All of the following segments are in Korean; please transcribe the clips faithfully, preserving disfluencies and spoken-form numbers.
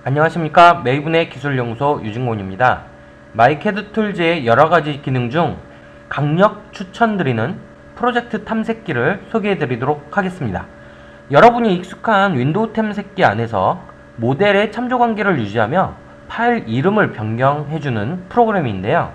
안녕하십니까. 메이븐의 기술연구소 유진곤입니다. 마이캐드 툴즈의 여러가지 기능 중 강력 추천드리는 프로젝트 탐색기를 소개해 드리도록 하겠습니다. 여러분이 익숙한 윈도우 탐색기 안에서 모델의 참조관계를 유지하며 파일 이름을 변경해주는 프로그램인데요.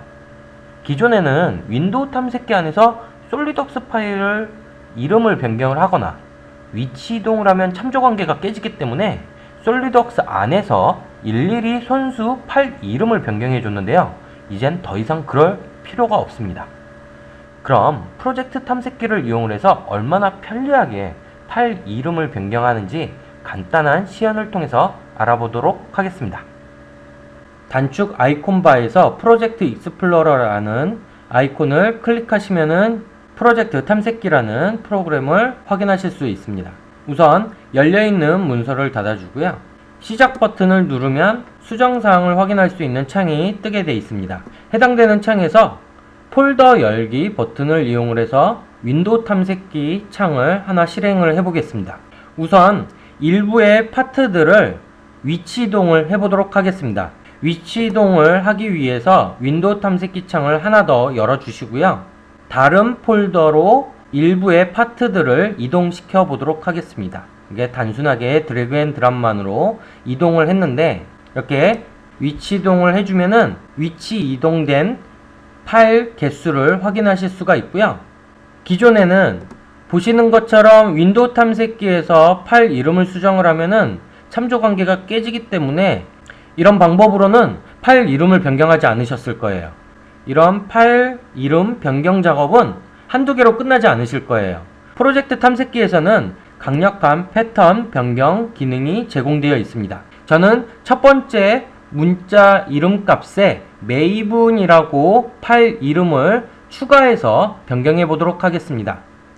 기존에는 윈도우 탐색기 안에서 솔리드웍스 파일을 이름을 변경을 하거나 위치 이동을 하면 참조관계가 깨지기 때문에 솔리드웍스 안에서 일일이 손수 파일 이름을 변경해 줬는데요. 이젠 더 이상 그럴 필요가 없습니다. 그럼 프로젝트 탐색기를 이용을 해서 얼마나 편리하게 파일 이름을 변경하는지 간단한 시연을 통해서 알아보도록 하겠습니다. 단축 아이콘 바에서 프로젝트 익스플로러라는 아이콘을 클릭하시면은 프로젝트 탐색기라는 프로그램을 확인하실 수 있습니다. 우선 열려있는 문서를 닫아주고요. 시작 버튼을 누르면 수정사항을 확인할 수 있는 창이 뜨게 되어 있습니다. 해당되는 창에서 폴더 열기 버튼을 이용을 해서 윈도우 탐색기 창을 하나 실행을 해보겠습니다. 우선 일부의 파트들을 위치 이동을 해보도록 하겠습니다. 위치 이동을 하기 위해서 윈도우 탐색기 창을 하나 더 열어주시고요. 다른 폴더로 일부의 파트들을 이동시켜 보도록 하겠습니다. 이게 단순하게 드래그 앤 드랍만으로 이동을 했는데 이렇게 위치 이동을 해주면은 위치 이동된 파일 개수를 확인하실 수가 있고요. 기존에는 보시는 것처럼 윈도우 탐색기에서 파일 이름을 수정을 하면은 참조관계가 깨지기 때문에 이런 방법으로는 파일 이름을 변경하지 않으셨을 거예요. 이런 파일 이름 변경 작업은 한두 개로 끝나지 않으실 거예요. 프로젝트 탐색기에서는 강력한 패턴 변경 기능이 제공되어 있습니다. 저는 첫 번째 문자 이름 값에 메이븐이라고 파일 이름을 추가해서 변경해 보도록 하겠습니다.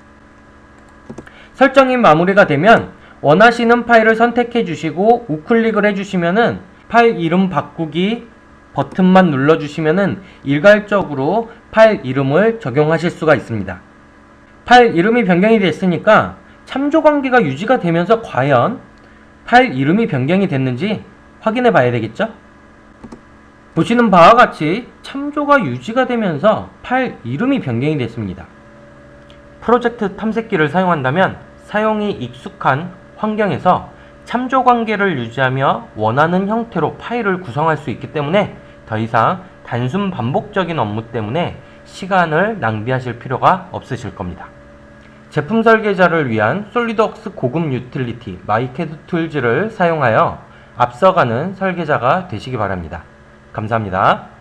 설정이 마무리가 되면 원하시는 파일을 선택해 주시고 우클릭을 해 주시면은 파일 이름 바꾸기 버튼만 눌러주시면은 일괄적으로 파일 이름을 적용하실 수가 있습니다. 파일 이름이 변경이 됐으니까 참조관계가 유지가 되면서 과연 파일 이름이 변경이 됐는지 확인해 봐야 되겠죠? 보시는 바와 같이 참조가 유지가 되면서 파일 이름이 변경이 됐습니다. 프로젝트 탐색기를 사용한다면 사용이 익숙한 환경에서 참조관계를 유지하며 원하는 형태로 파일을 구성할 수 있기 때문에 더 이상 단순 반복적인 업무 때문에 시간을 낭비하실 필요가 없으실 겁니다. 제품 설계자를 위한 솔리드웍스 고급 유틸리티 마이캐드 툴즈를 사용하여 앞서가는 설계자가 되시기 바랍니다. 감사합니다.